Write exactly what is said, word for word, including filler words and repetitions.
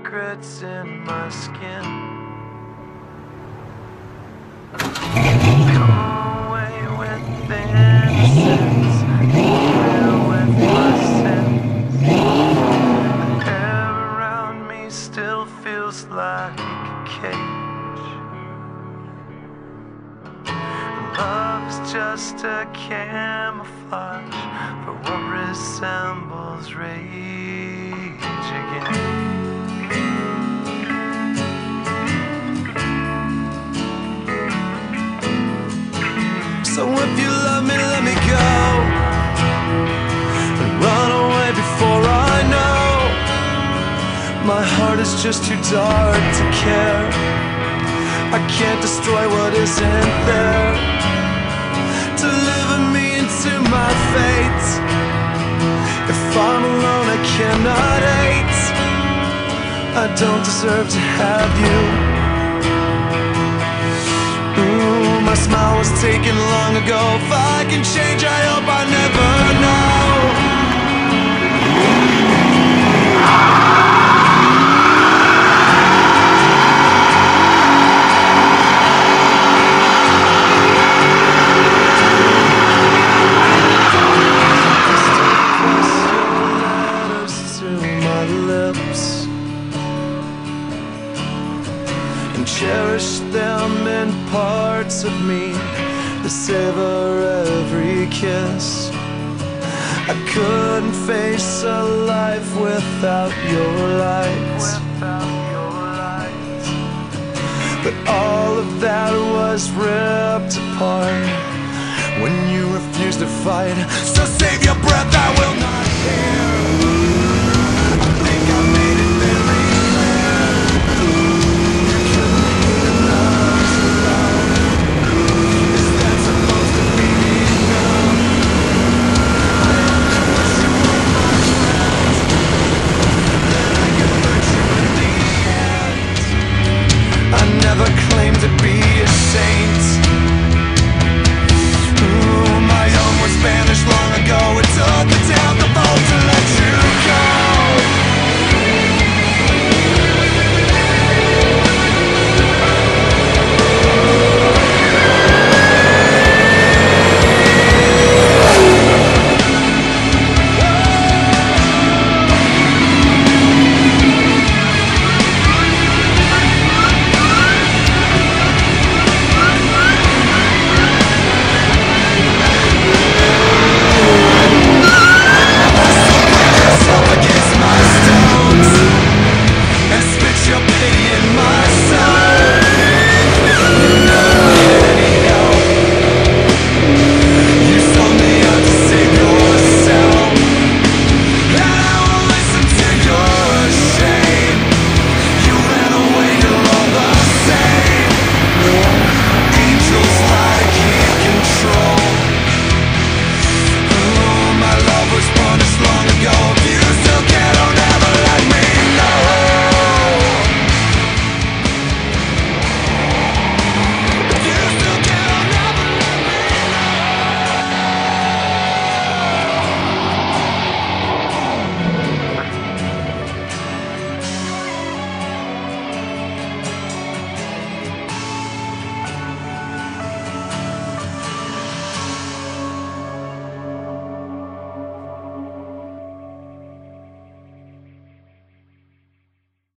secrets in my skin. Come away with innocence, deal with my sins. The air around me still feels like a cage. Love's just a camouflage for what resembles rage again. So if you love me, let me go and run away before I know. My heart is just too dark to care. I can't destroy what isn't there. Deliver me into my fate. If I'm alone, I cannot hate. I don't deserve to have you. Ooh, my smile was taken long ago. If I can change, I hope I never know. Cherish them in parts of me that savor every kiss. I couldn't face a life without your light. But all of that was ripped apart when you refused to fight. So save your breath, I will not hear.